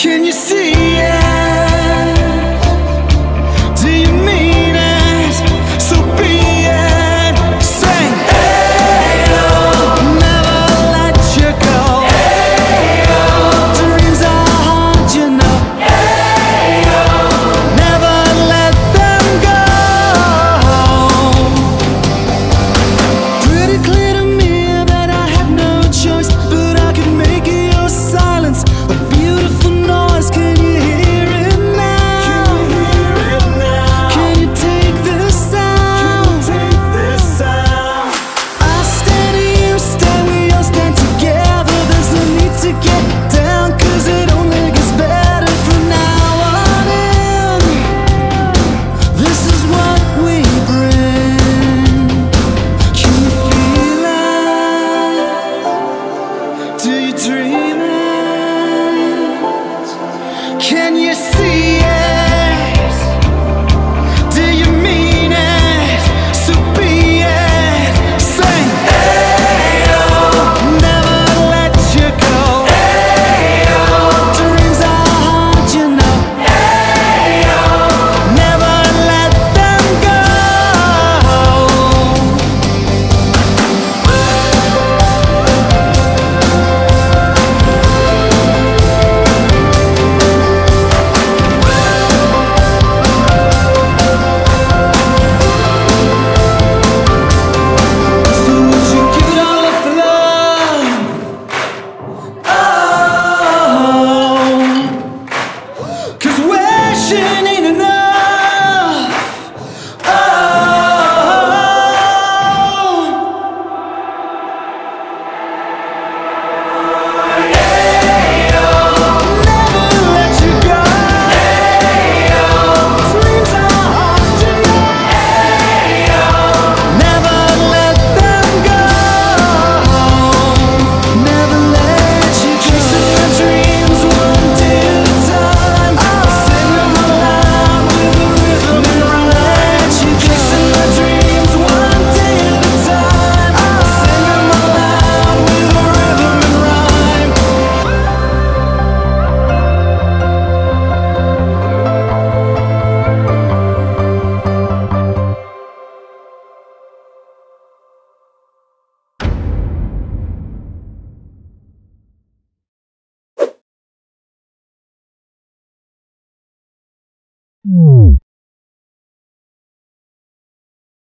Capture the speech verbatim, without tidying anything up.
Can you see it? Do you mean it? So be it. Say AEYO, never let you go. AEYO, dreams are hard, you know. AEYO, never let them go. Pretty clear to me that I had no choice, but I could make your silence a beautiful noise. Can you hear it now? Can you take this sound? I stand and you stand, we all stand together. There's no need to get down, cause it only gets better from now on in. This is what we bring. Can you feel it? Do you dream it? Can you see it? Do you mean it? So be it. Say AEYO, never let you go. AEYO, dreams are hard, you know. AEYO, never let them go. So would you give it all up for love? Oh, cause wishing ain't enough. Oh, AEYO, never let you go. AEYO, dreams are hard, you know. AEYO, never let them go. Never let you go. Chasing your dreams one day at a time. Sing them aloud with a rhythm and rhyme. Chasing your dreams one day at a time. Sing them aloud with a rhythm and rhyme.